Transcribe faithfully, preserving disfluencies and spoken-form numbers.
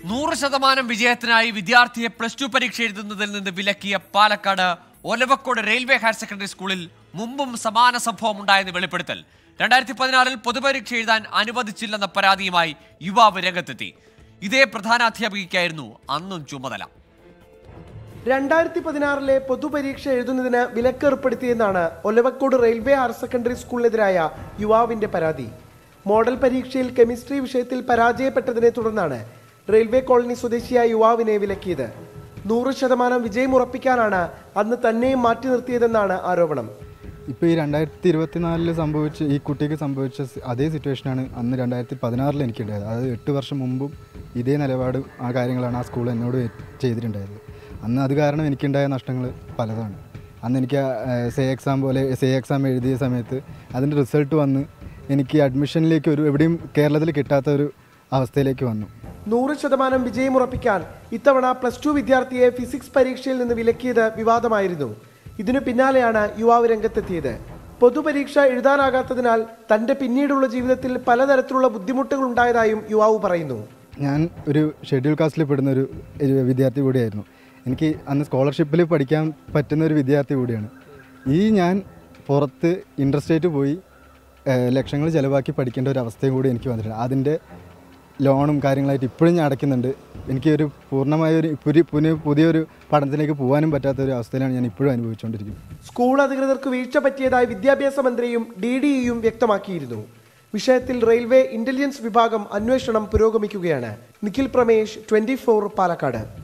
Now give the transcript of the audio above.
നൂറ് ശതമാനം വിജയത്തിനായി വിദ്യാർത്ഥിയെ പ്ലസ് ടു പരീക്ഷ എഴുതുന്നതിൽ നിന്ന് വിലക്കിയ Palakkad Olavakkode railway higher secondary സ്കൂളിൽ മുമ്പും സമാന സംഭവം ഉണ്ടായെന്ന് വെളിപ്പെടുത്തൽ. രണ്ടായിരത്തി പതിനാറിൽ പൊതുപരീക്ഷ എഴുതാൻ അനുവദിച്ചില്ലെന്ന പരാതിയുമായി യുവാവ് രംഗത്തെത്തി. ഇതേ പ്രധാനാധ്യാപികയ്ക്കായിരുന്നു അന്നും ചുമതല. രണ്ടായിരത്തി പതിനാറിലെ പൊതുപരീക്ഷ എഴുതുന്നതിന് വിലക്കേർപ്പെടുത്തിയെന്നാണ് ഒലവക്കോട് റെയിൽവേ ഹയർ സെക്കൻഡറി സ്കൂളിനെതിരായ യുവാവിന്റെ പരാതി. മോഡൽ പരീക്ഷയിൽ കെമിസ്ട്രി വിഷയത്തിൽ പരാജയപ്പെട്ടതിനെ തുടർന്നാണ് റെയിൽവേ കോളനി സ്വദേശിയായ യുവാവിനെ വിലക്കിയത്. നൂറ് ശതമാനം വിജയം ഉറപ്പിക്കാനാണ് അന്ന് തന്നെയും മാറ്റി നിർത്തിയതെന്നാണ് ആരോപണം. ഇപ്പോൾ ഈ രണ്ടായിരത്തി ഇരുപത്തിനാലില് സംഭവിച്ച ഈ കുട്ടിക്ക് സംഭവിച്ച അതേ സിറ്റുവേഷനാണ് അന്ന് രണ്ടായിരത്തി പതിനാറിൽ എനിക്കുണ്ടായത്. അതായത് എട്ട് വർഷം മുമ്പും ഇതേ നിലപാടും ആ കാര്യങ്ങളാണ് ആ സ്കൂൾ എന്നോട് ചെയ്തിട്ടുണ്ടായത്. അന്ന് അത് കാരണം എനിക്കുണ്ടായ നഷ്ടങ്ങൾ പലതാണ്. അന്ന് എനിക്ക് സേ എക്സാം പോലെ സേ എക്സാം എഴുതിയ സമയത്ത് അതിൻ്റെ റിസൾട്ട് വന്ന് എനിക്ക് അഡ്മിഷനിലേക്ക് ഒരു എവിടെയും കേരളത്തിൽ കിട്ടാത്ത ഒരു അവസ്ഥയിലേക്ക് വന്നു. നൂറ് ശതമാനം വിജയം ഉറപ്പിക്കാൻ ഇത്തവണ പ്ലസ് ടു വിദ്യാർത്ഥിയെ ഫിസിക്സ് പരീക്ഷയിൽ നിന്ന് വിലക്കിയത് വിവാദമായിരുന്നു. ഇതിനു പിന്നാലെയാണ് യുവാവ് രംഗത്തെത്തിയത്. പൊതുപരീക്ഷ എഴുതാനാകാത്തതിനാൽ തന്റെ പിന്നീടുള്ള ജീവിതത്തിൽ പലതരത്തിലുള്ള ബുദ്ധിമുട്ടുകൾ ഉണ്ടായതായും യുവാവ് പറയുന്നു. ഞാൻ ഒരു ഷെഡ്യൂൾ കാസ്റ്റിൽ പെടുന്ന ഒരു വിദ്യാർത്ഥി കൂടിയായിരുന്നു. എനിക്ക് അന്ന് സ്കോളർഷിപ്പിൽ പഠിക്കാൻ പറ്റുന്ന ഒരു വിദ്യാർത്ഥി കൂടിയാണ്. ഈ ഞാൻ പുറത്ത് ഇൻട്രസ്റ്റേറ്റ് പോയി ലക്ഷങ്ങൾ ചിലവാക്കി പഠിക്കേണ്ട ഒരു അവസ്ഥയും കൂടി എനിക്ക് വന്നിട്ടുണ്ട്. അതിൻ്റെ ലോണും കാര്യങ്ങളായിട്ട് ഇപ്പോഴും ഞാൻ അടയ്ക്കുന്നുണ്ട്. എനിക്ക് ഒരു പൂർണ്ണമായൊരു പുതിയ പുതിയൊരു പഠനത്തിലേക്ക് പോകാനും പറ്റാത്ത ഒരു അവസ്ഥയിലാണ് ഞാൻ ഇപ്പോഴും അനുഭവിച്ചുകൊണ്ടിരിക്കുന്നത്. സ്കൂൾ അധികൃതർക്ക് വീഴ്ച പറ്റിയതായി വിദ്യാഭ്യാസ മന്ത്രിയും ഡി ഡി ഇയും വ്യക്തമാക്കിയിരുന്നു. വിഷയത്തിൽ റെയിൽവേ ഇന്റലിജൻസ് വിഭാഗം അന്വേഷണം പുരോഗമിക്കുകയാണ്. Nikhil Pramesh, twenty four, Palakkad.